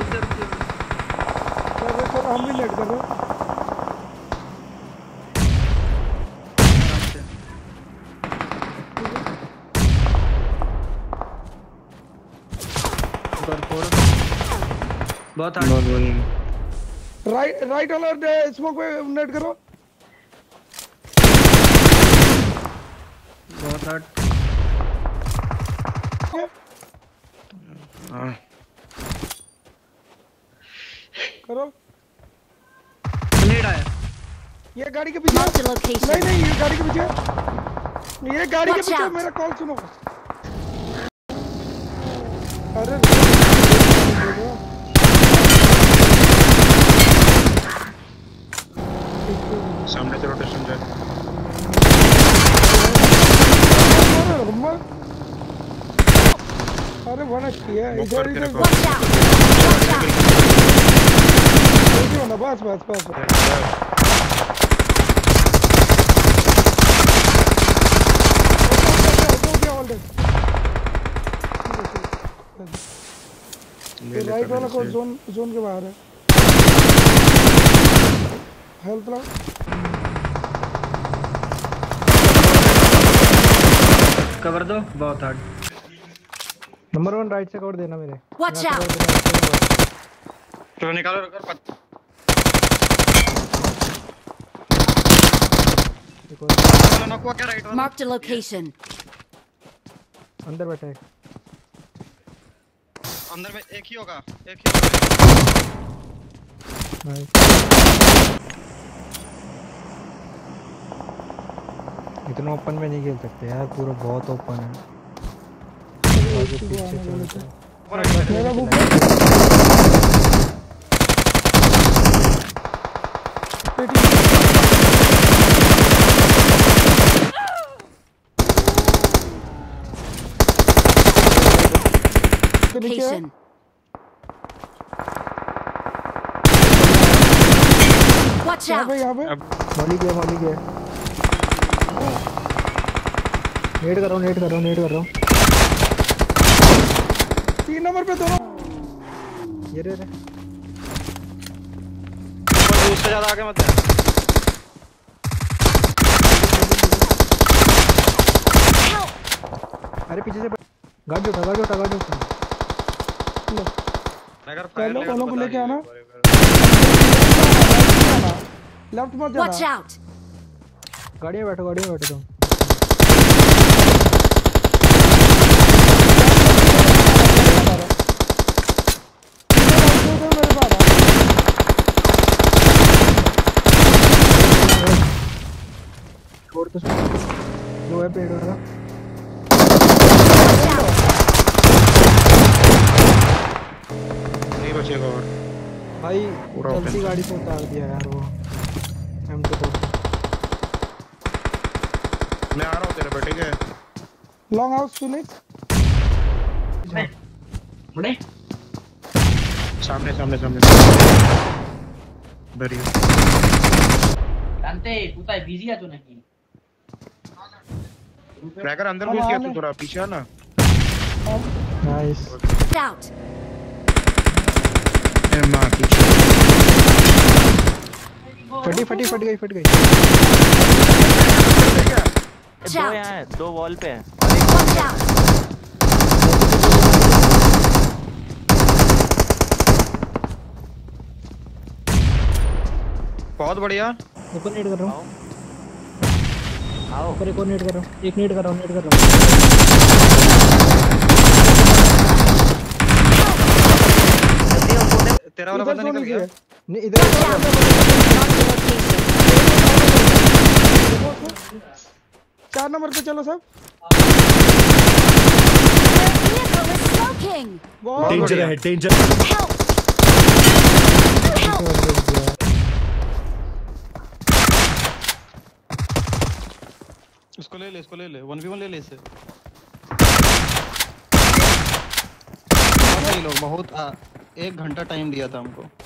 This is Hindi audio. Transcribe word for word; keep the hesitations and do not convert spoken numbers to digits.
जा रुक जा। चलो चलो हम भी लेट कर रहे हैं। बहुत हार्ड। राइट राइट वाला स्मोक पे नेट करो। बहुत हार्ड। हाँ करो। नेट आया। ये गाड़ी के पीछे। नहीं नहीं ये गाड़ी के पीछे। ये गाड़ी के पीछे मेरा कॉल सुनो। अरे सामने से रोटेशन जाए। अरे वन किया इधर इधर ना बस बस बस राइट वाला को जोन जोन के बाहर है। हेल्थ ला कवर दो। बहुत हार्ड। नंबर वन राइट से कवर देना मेरे। Watch out. चलो निकालो कर। Mark the location. अंदर बैठा है। अंदर में एक ही होगा। एक ही होगा। इतना ओपन में नहीं खेल सकते यार, पूरा बहुत ओपन है। मेरा बुक Location. Watch out. यहाँ पे मॉली गया मॉली गया। नेट कर रहा हूँ नेट कर रहा हूँ नेट कर रहा हूँ। तीन नंबर पे दोनों। ये रे रे। उससे ज़्यादा आगे मत जा। अरे पीछे से गाड़ी उठा गाड़ी उठा गाड़ी उठा। पहले दोनों को लेके आना। लेफ्ट मत जाना। Watch out. गाड़ी में बैठो गाड़ी में बैठो तुम। छोड़ तो लो है पेड़ वाला। नहीं बचेगा और भाई चलती गाड़ी से उतार दिया यार वो एम टू फोर। मैं आ रहा हूँ तेरे पे ठीक है। Long house Phoenix. बड़े सामने सामने सामने डरिए जानते तू तो बिजी है तू नहीं। क्रैकर अंदर घुस गया तू थोड़ा पीछे ना। Nice Out. ए मां पीछे फटी फटी फट गई फट गई। दो यहाँ है दो वॉल पे है। Watch out. बहुत बढ़िया। ऊपर नेट कर रहा हूँ। आओ ऊपर एक और नेट कर रहा हूँ। एक नेट कर रहा हूँ नेट कर रहा हूँ। तेरा वाला बंदा निकल गया। नहीं इधर चार नंबर पे चलो सब। डेंजर है डेंजर। इसको ले ले इसको ले ले वन वी वन ले ले इसे। बहुत लोग बहुत एक घंटा टाइम दिया था हमको।